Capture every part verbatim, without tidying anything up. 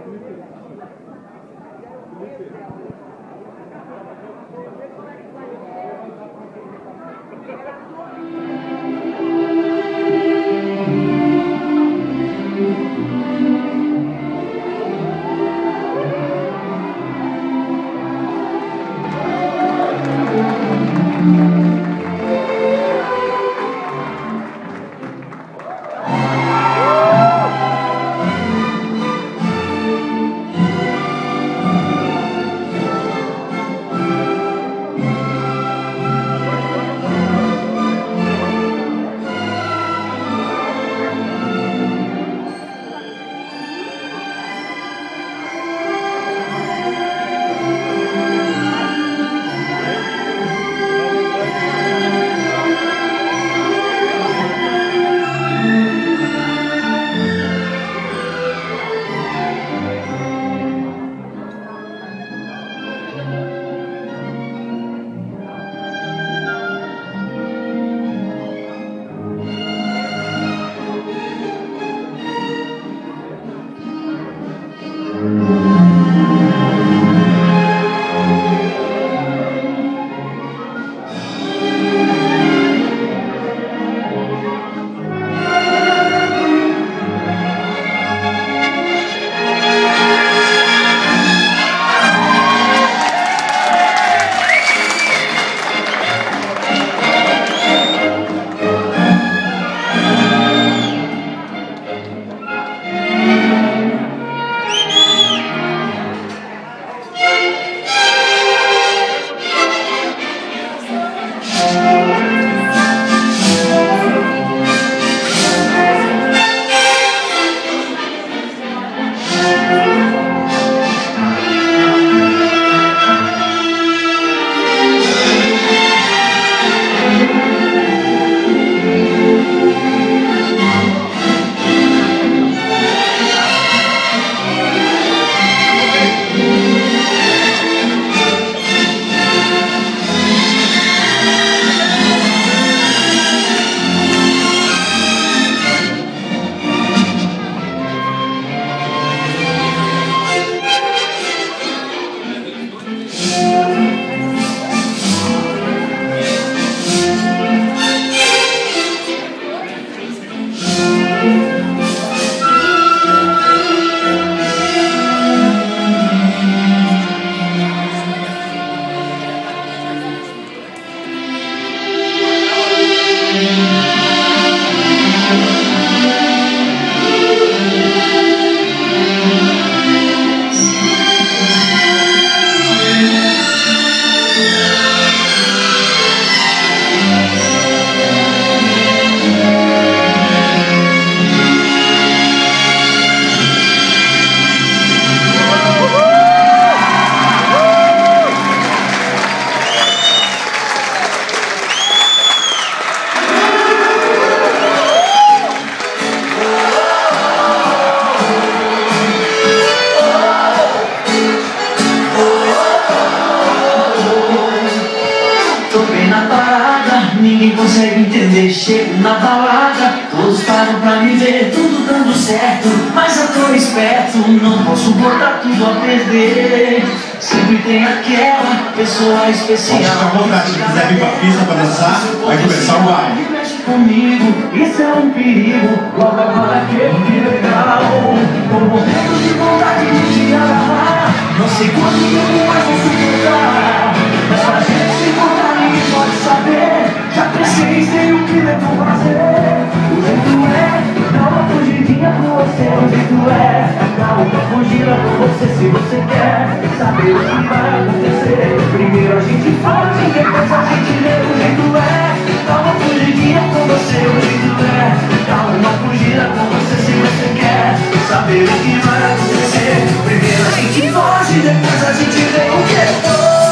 ninguém consegue entender. Chego na balada, todos param pra me ver, tudo dando certo, mas eu tô esperto, não posso botar tudo a perder. Sempre tem aquela pessoa especial. Pode ficar à vontade, se quiser vir pra pista pra dançar, vai começar o baile. Mexe comigo, isso é um perigo. Logo agora que legal, tô morrendo de vontade de te agarrar. Não sei quanto tempo mais vou suportar, mas pra gente se encontrar ninguém pode saber. Já pensei, sei o que devo fazer. O jeito é dar uma fugidinha com você. O jeito é dar uma fugida com você. Se você quer saber o que vai acontecer, primeiro a gente faz e depois a gente lê. O jeito é dar uma fugidinha com você. O jeito é dar uma fugida com você. Se você quer saber o que vai acontecer, primeiro a gente foge e depois a gente vê o que é.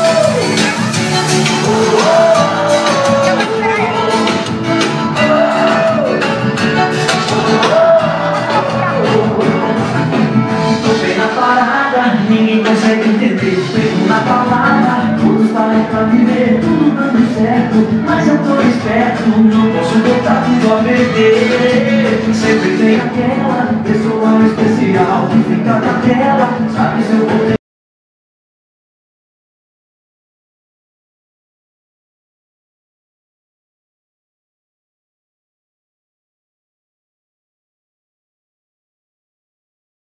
Oh, oh, oh. Ninguém consegue entender. Chego na balada, todos param pra viver, tudo dando certo, mas eu tô esperto, não posso botar tudo a perder. Sempre tem aquela pessoa especial que fica naquela sabe se eu vou